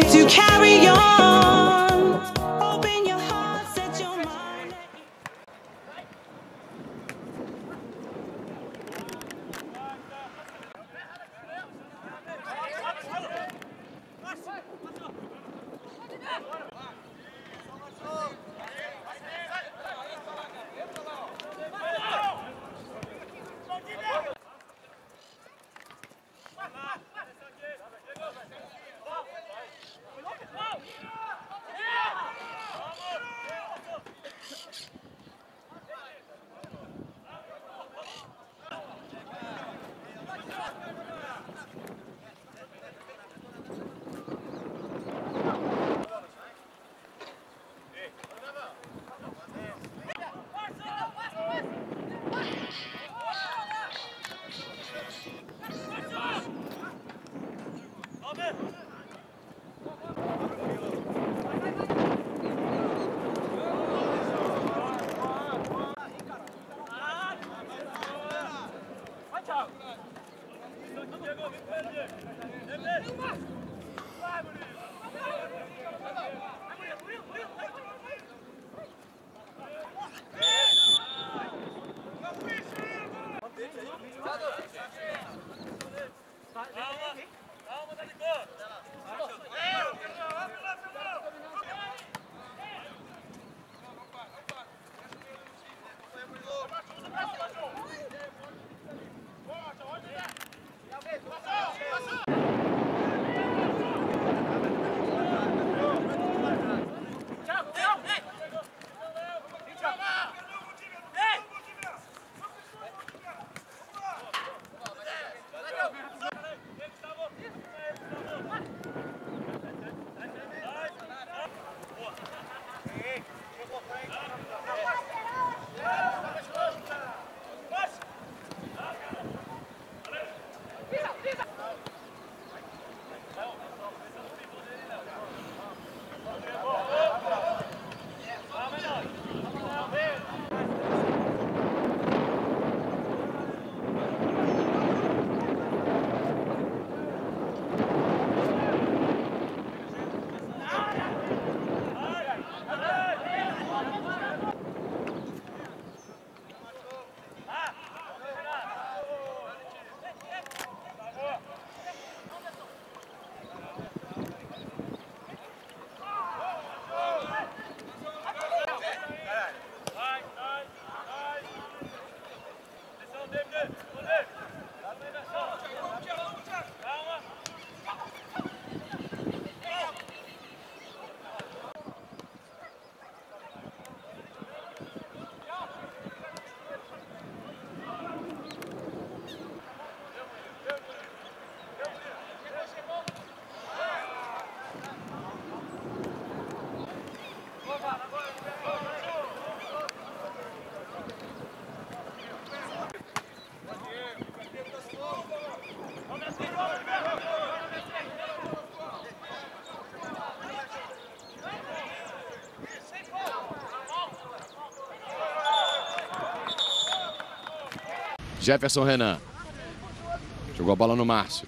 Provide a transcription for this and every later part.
to carry on. Open your heart, set your mind. Jefferson Renan. Jogou a bola no Márcio.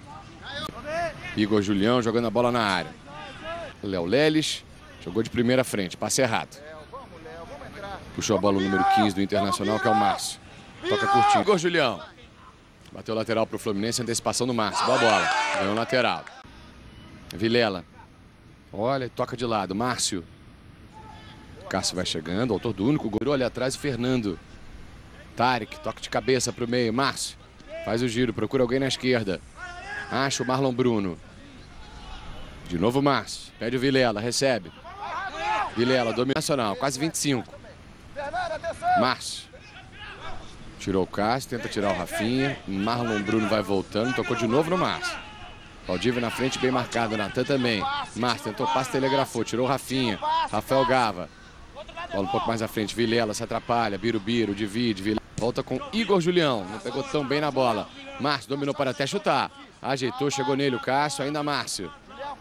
Igor Julião jogando a bola na área. Léo Leles jogou de primeira frente, passe errado. Puxou a bola o número 15 do Internacional, que é o Márcio. Toca curtinho. Igor Julião. Bateu lateral para o Fluminense, antecipação do Márcio. Boa bola. Ganhou lateral. Vilela. Olha, toca de lado. Márcio. Cássio vai chegando, autor do único gol ali atrás, Fernando. Tarek, toque de cabeça para o meio. Márcio faz o giro, procura alguém na esquerda. Acha o Marlon Bruno. De novo Márcio. Pede o Vilela, recebe. Vilela, domina Nacional, quase 25. Márcio. Tirou o Cássio, tenta tirar o Rafinha. Marlon Bruno vai voltando, tocou de novo no Márcio. Valdívia na frente, bem marcado. Natan também. Márcio tentou passe, telegrafou, tirou o Rafinha. Rafael Gava. Bola um pouco mais à frente, Vilela se atrapalha. Birubiru, divide, Vilela. Volta com Igor Julião, não pegou tão bem na bola. Márcio dominou para até chutar. Ajeitou, chegou nele o Cássio, ainda Márcio.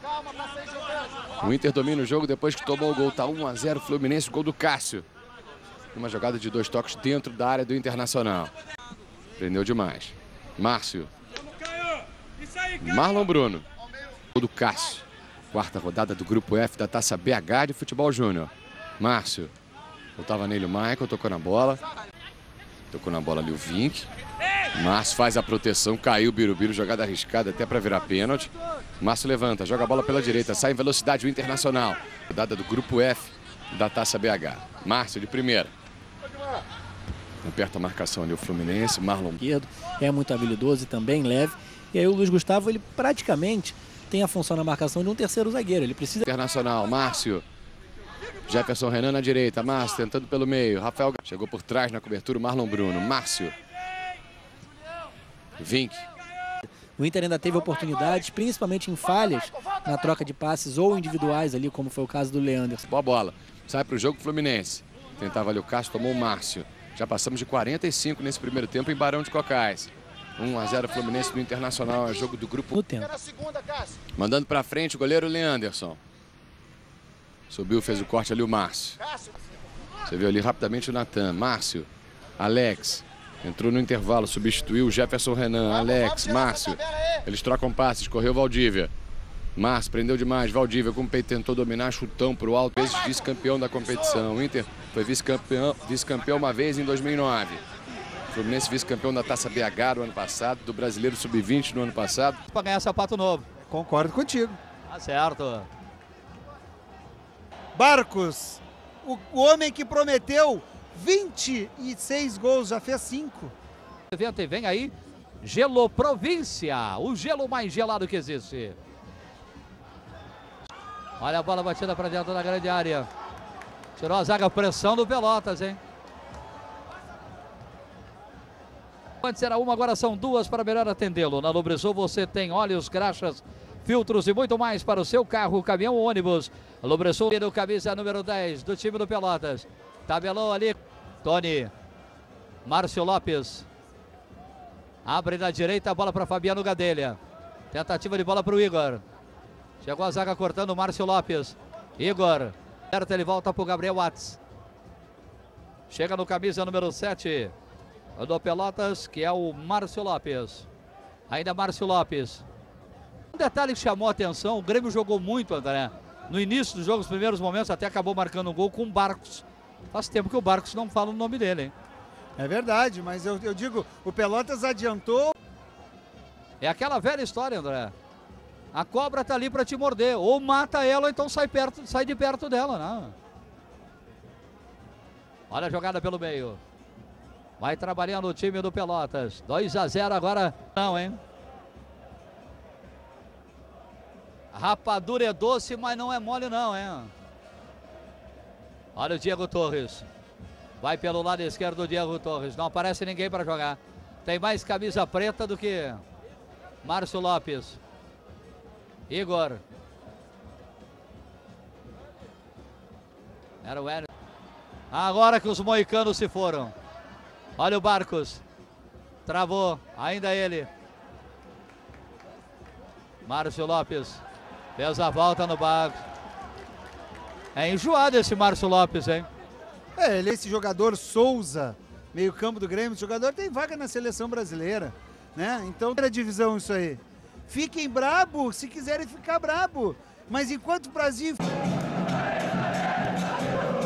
O Inter domina o jogo depois que tomou o gol. Tá 1 a 0 Fluminense, gol do Cássio. Uma jogada de 2 toques dentro da área do Internacional. Prendeu demais. Márcio. Marlon Bruno. Gol do Cássio. Quarta rodada do Grupo F da Taça BH de Futebol Júnior. Márcio. Voltava nele o Michael, tocou na bola. Tocou na bola ali o Vink. Márcio faz a proteção, caiu o Birubiru, jogada arriscada até para virar pênalti. Márcio levanta, joga a bola pela direita, sai em velocidade o Internacional. Rodada do Grupo F da Taça BH. Márcio de primeira. Aperta a marcação ali o Fluminense, Marlon. É muito habilidoso e também leve. E aí o Luiz Gustavo, ele praticamente tem a função na marcação de um terceiro zagueiro. Ele precisa... Internacional, Márcio. Jefferson Renan na direita, Márcio tentando pelo meio. Rafael chegou por trás na cobertura, o Marlon Bruno. Márcio. Vink. O Inter ainda teve oportunidades, principalmente em falhas na troca de passes ou individuais ali, como foi o caso do Leanderson. Boa bola. Sai para o jogo Fluminense. Tentava ali o Castro, tomou o Márcio. Já passamos de 45 nesse primeiro tempo em Barão de Cocais. 1-0 Fluminense do Internacional, é jogo do grupo. No tempo. Mandando para frente o goleiro Leanderson. Subiu, fez o corte ali o Márcio. Você viu ali rapidamente o Natan. Márcio, Alex. Entrou no intervalo, substituiu o Jefferson Renan. Alex, Márcio. Eles trocam passes, correu Valdívia. Márcio prendeu demais, Valdívia com o peito tentou dominar, chutão para o alto. Vezes vice-campeão da competição. O Inter foi vice-campeão uma vez em 2009. Fluminense vice-campeão da Taça BH no ano passado, do Brasileiro Sub-20 no ano passado. Para ganhar sapato novo. Concordo contigo. Tá certo. Barcos, o homem que prometeu 26 gols, já fez 5. Evento e vem aí, Gelo Província, o gelo mais gelado que existe. Olha a bola batida para dentro da grande área. Tirou a zaga, pressão do Pelotas, hein? Antes era uma, agora são duas para melhor atendê-lo. Na Lubrizol você tem óleos, graxas, filtros e muito mais para o seu carro, caminhão ou ônibus. Lubrizol, no camisa número 10 do time do Pelotas. Tabelou ali, Tony. Márcio Lopes. Abre na direita, a bola para Fabiano Gadelha. Tentativa de bola para o Igor. Chegou a zaga cortando o Márcio Lopes. Igor. Certo, ele volta para o Gabriel Watts. Chega no camisa número 7 do Pelotas, que é o Márcio Lopes. Ainda Márcio Lopes. Um detalhe que chamou a atenção, o Grêmio jogou muito, André. No início do jogo, os primeiros momentos, até acabou marcando um gol com o Barcos. Faz tempo que o Barcos não fala o nome dele, hein? É verdade, mas eu digo, o Pelotas adiantou. É aquela velha história, André. A cobra tá ali para te morder. Ou mata ela, ou então sai de perto dela, não. Olha a jogada pelo meio. Vai trabalhando o time do Pelotas. 2-0 agora. Não, hein? Rapadura é doce, mas não é mole não, hein? Olha o Diego Torres. Vai pelo lado esquerdo o Diego Torres. Não aparece ninguém para jogar. Tem mais camisa preta do que Márcio Lopes. Igor. Era o Hélio. Agora que os moicanos se foram. Olha o Barcos. Travou. Ainda ele. Márcio Lopes. Fez a volta no Barcos. É enjoado esse Márcio Lopes, hein? Ele é esse jogador Souza, meio campo do Grêmio. Esse jogador tem vaga na seleção brasileira, né? Então, primeira divisão isso aí. Fiquem brabo, se quiserem ficar brabo. Mas enquanto o Brasil...